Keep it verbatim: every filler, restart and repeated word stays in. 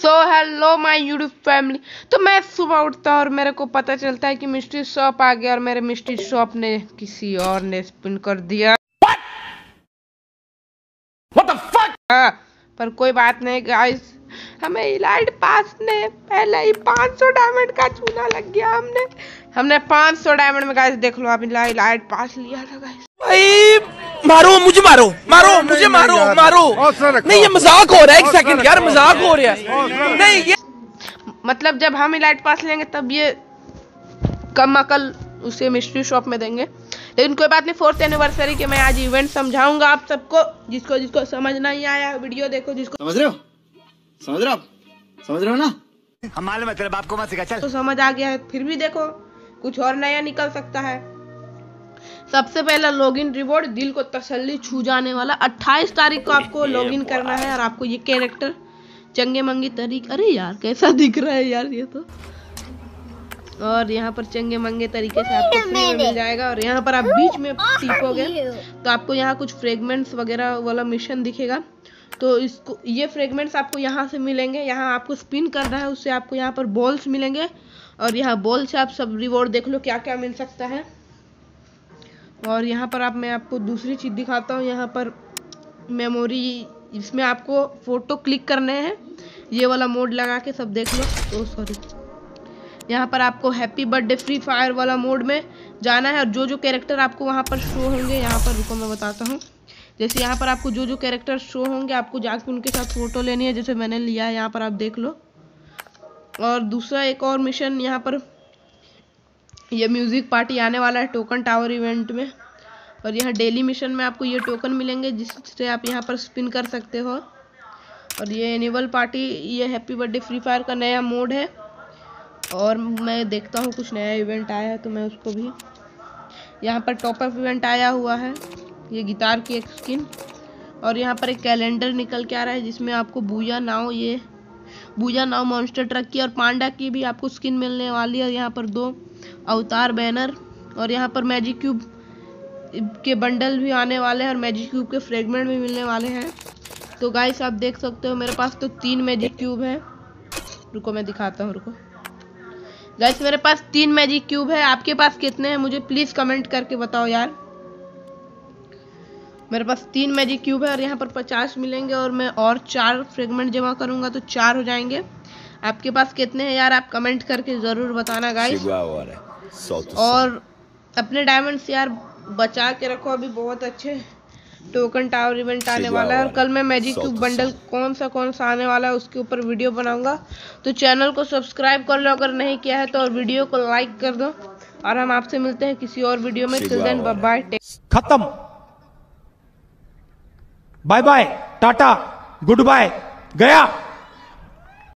So hello my YouTube family. तो मैं सुबह उठता और मेरे को पता चलता है कि मिस्ट्री शॉप आ गया और मेरे मिस्ट्री शॉप ने किसी और ने स्पिन कर दिया। What the fuck? हाँ, पर कोई बात नहीं गाइस, हमें इलाइट पास ने पहले ही पाँच सौ डायमंड का चूना लग गया। हमने हमने पाँच सौ डायमंड में गाइस देख लो आप इलाइट पास लिया था गाइस। भाई मारो मुझे, मारो मारो मुझे, मारो मारो। नहीं ये मजाक हो रहा है, एक सेकंड यार, मजाक हो रहा है। नहीं ये मतलब जब हम इलाइट पास लेंगे तब ये कम अकल उसे मिस्ट्री शॉप में देंगे। लेकिन कोई बात नहीं, फोर्थ एनिवर्सरी के मैं आज इवेंट समझाऊंगा आप सबको। जिसको जिसको समझ नहीं आया वीडियो देखो, जिसको समझ रहे हो समझ रहे हो आप समझ रहे हो ना। हम मालूम है तेरे बाप को मत सिखा, चल। तो समझ आ गया है, फिर भी देखो कुछ और नया निकल सकता है। सबसे पहला लॉगिन रिवॉर्ड, दिल को तसल्ली छू जाने वाला। अट्ठाईस तारीख को आपको लॉगिन करना है और आपको ये कैरेक्टर चंगे मंगे तरीके, अरे यार कैसा दिख रहा है यार ये तो, और यहाँ पर चंगे मंगे तरीके से आपको फ्री में मिल जाएगा। और यहाँ पर आप बीच में टिपोगे तो आपको यहाँ कुछ फ्रेगमेंट्स वगैरह वाला मिशन दिखेगा। तो इसको ये फ्रेगमेंट्स आपको यहाँ से मिलेंगे, यहाँ आपको स्पिन करना है, उससे आपको यहाँ पर बॉल्स मिलेंगे। और यहाँ बॉल से आप सब रिवॉर्ड देख लो क्या क्या मिल सकता है। और यहाँ पर आप मैं आपको दूसरी चीज़ दिखाता हूँ। यहाँ पर मेमोरी, इसमें आपको फोटो क्लिक करने हैं, ये वाला मोड लगा के सब देख लो। तो सॉरी, यहाँ पर आपको हैप्पी बर्थडे फ्री फायर वाला मोड में जाना है। और जो जो कैरेक्टर आपको वहाँ पर शो होंगे, यहाँ पर रुको मैं बताता हूँ। जैसे यहाँ पर आपको जो जो कैरेक्टर शो होंगे आपको जाके उनके साथ फोटो लेनी है, जैसे मैंने लिया है, यहाँ पर आप देख लो। और दूसरा एक और मिशन, यहाँ पर ये म्यूजिक पार्टी आने वाला है टोकन टावर इवेंट में। और यहाँ डेली मिशन में आपको ये टोकन मिलेंगे जिससे आप यहाँ पर स्पिन कर सकते हो। और ये एनिमल पार्टी, ये हैप्पी बर्थडे फ्री फायर का नया मोड है। और मैं देखता हूँ कुछ नया इवेंट आया है तो मैं उसको भी, यहाँ पर टॉपअप इवेंट आया हुआ है, ये गिटार की एक स्किन। और यहाँ पर एक कैलेंडर निकल के आ रहा है जिसमें आपको बूया नाव, ये बूया नाव मॉन्स्टर ट्रक की और पांडा की भी आपको स्किन मिलने वाली है। और यहाँ पर दो अवतार बैनर और यहाँ पर मैजिक क्यूब के बंडल भी आने वाले हैं और मैजिक क्यूब के फ्रेगमेंट भी मिलने वाले हैं। तो गाइस आप देख सकते हो मेरे पास तो तीन मैजिक क्यूब है। रुको मैं दिखाता हूँ, रुको गाइस, मेरे पास तीन मैजिक क्यूब है। आपके पास कितने हैं मुझे प्लीज कमेंट करके बताओ यार। मेरे पास तीन मैजिक क्यूब है और यहाँ पर पचास मिलेंगे और मैं और चार फ्रेगमेंट जमा करूंगा तो चार हो जाएंगे। आपके पास कितने हैं यार, आप कमेंट करके जरूर बताना गाइस। और अपने डायमंड्स यार बचा के रखो, अभी बहुत अच्छे टोकन टावर इवेंट आने वाला है। और कल मैं मैजिक क्यूब बंडल कौन सा कौन सा आने वाला है उसके ऊपर वीडियो बनाऊंगा। तो चैनल को सब्सक्राइब कर लो अगर नहीं किया है तो, और वीडियो को लाइक कर दो। और हम आपसे मिलते हैं किसी और वीडियो में। टिल देन बाय बाय, खत्म, bye bye, tata, goodbye, गया।